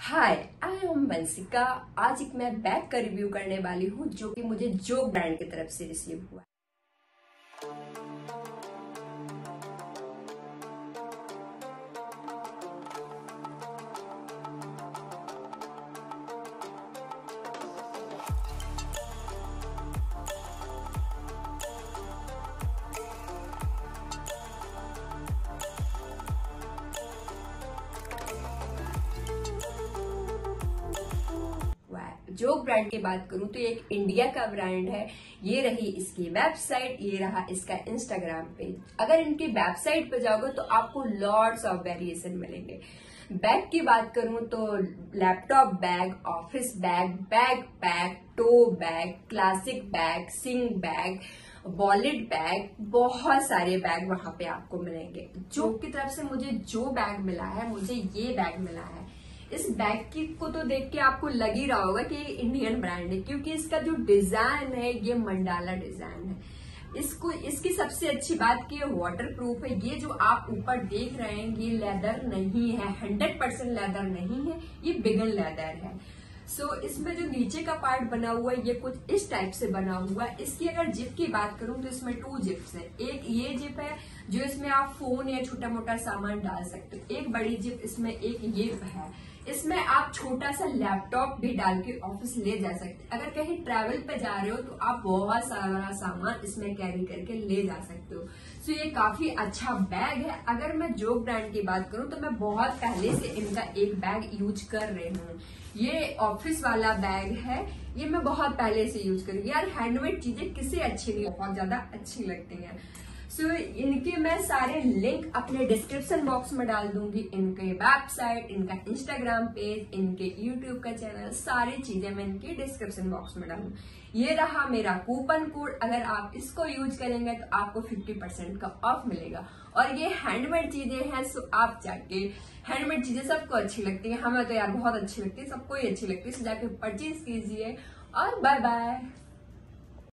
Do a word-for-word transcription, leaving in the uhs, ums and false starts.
Hi, I am Vanshika. आज एक मैं बैग का रिव्यू करने वाली हूँ जो कि मुझे जोग ब्रांड की तरफ से रिसीव हुआ। जोग ब्रांड की बात करूं तो ये एक इंडिया का ब्रांड है। ये रही इसकी वेबसाइट, ये रहा इसका इंस्टाग्राम पेज। अगर इनकी वेबसाइट पे जाओगे तो आपको लॉट्स ऑफ वेरिएशन मिलेंगे। बैग की बात करूं तो laptop bag, office bag, bag pack, tote bag, classic bag, sling bag, wallet bag, बहुत सारे बैग वहां पे आपको मिलेंगे। जोग की तरफ से मुझे जो बैग मिला है, मुझे ये बैग मिला है। इस बैग की को तो देख के आपको लग ही रहा होगा कि ये इंडियन ब्रांड है, क्योंकि इसका जो डिजाइन है ये मंडाला डिजाइन है। इसको इसकी सबसे अच्छी बात कि ये वाटर प्रूफ है। ये जो आप ऊपर देख रहे हैं ये लेदर नहीं है, हंड्रेड परसेंट लेदर नहीं है, ये बिगन लेदर है। सो so, इसमें जो नीचे का पार्ट बना हुआ है ये कुछ इस टाइप से बना हुआ है। इसकी अगर जिप की बात करूं तो इसमें टू जिप्स है। एक ये जिप है जो इसमें आप फोन या छोटा मोटा सामान डाल सकते हो। एक बड़ी जिप इसमें एक ये है, इसमें आप छोटा सा लैपटॉप भी डाल के ऑफिस ले जा सकते हैं। अगर कहीं ट्रैवल पे जा रहे हो तो आप बहुत सारा सामान इसमें कैरी करके ले जा सकते हो। सो ये काफी अच्छा बैग है। अगर मैं जोग ब्रांड की बात करूं तो मैं बहुत पहले से इनका एक बैग यूज कर रही हूँ। ये ऑफिस वाला बैग है, ये मैं बहुत पहले से यूज कर रही हूँ। यार हैंडमेड चीजें किसे अच्छी नहीं, बहुत ज्यादा अच्छी लगती हैं। सो so, इनके मैं सारे लिंक अपने डिस्क्रिप्शन बॉक्स में डाल दूंगी। इनके वेबसाइट, इनका इंस्टाग्राम पेज, इनके यूट्यूब का चैनल, सारी चीजें मैं इनके डिस्क्रिप्शन बॉक्स में डालूंगी। ये रहा मेरा कूपन कोड। अगर आप इसको यूज करेंगे तो आपको फिफ्टी परसेंट का ऑफ मिलेगा। और ये हैंडमेड चीजें हैं, सो आप जाके हैंडमेड चीजें सबको अच्छी लगती है, हमें तो यार बहुत अच्छी लगती है, सबको ही अच्छी लगती है। सो जाके परचेज कीजिए और बाय बाय।